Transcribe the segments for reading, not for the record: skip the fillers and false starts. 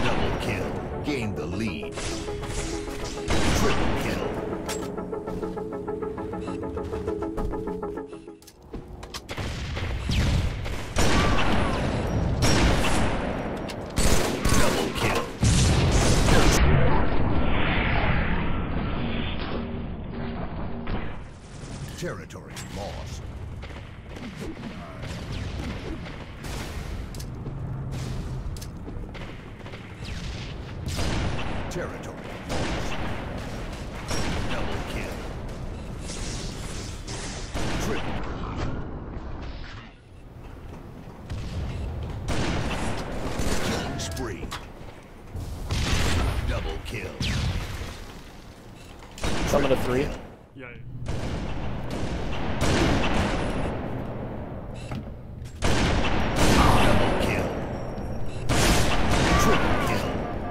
Double kill. Gain the lead. Triple kill. Double kill. Territory lost. Territory lost. Double kill. Triple. Killing spree. Double kill. Summon a 3. Yeah. Double kill. Triple kill.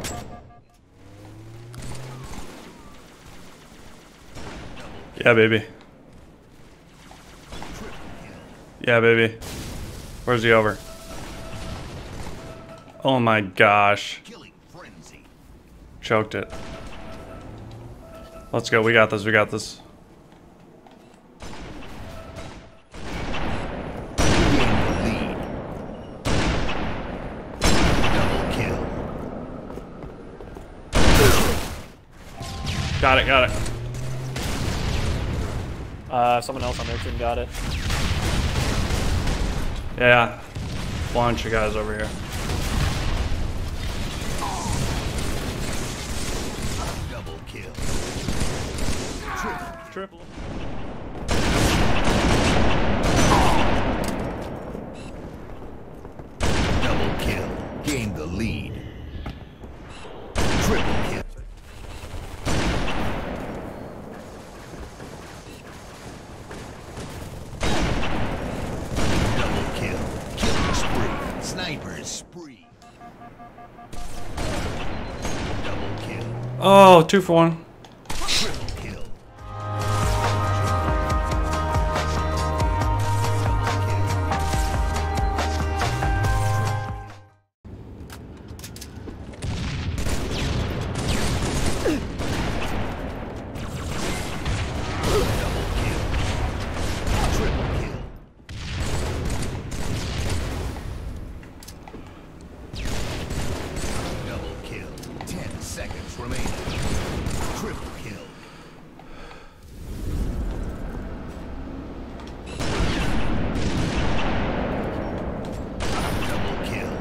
Yeah, baby. Yeah, baby. Where's he over? Oh my gosh. Killing frenzy. Choked it. Let's go. We got this. We got this. Gain the lead. Double kill. Got it. Got it. Someone else on their team got it. Yeah. Bunch of guys over here. Double kill. Triple. Double kill. Gain the lead. Triple kill. Double kill. Killing spree. Sniper's spree. Double kill. Oh, 2 for 1. Triple kill. Double kill. 10 seconds remaining. Triple kill. Double kill.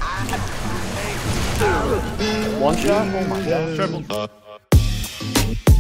One shot? Oh my god. Triple.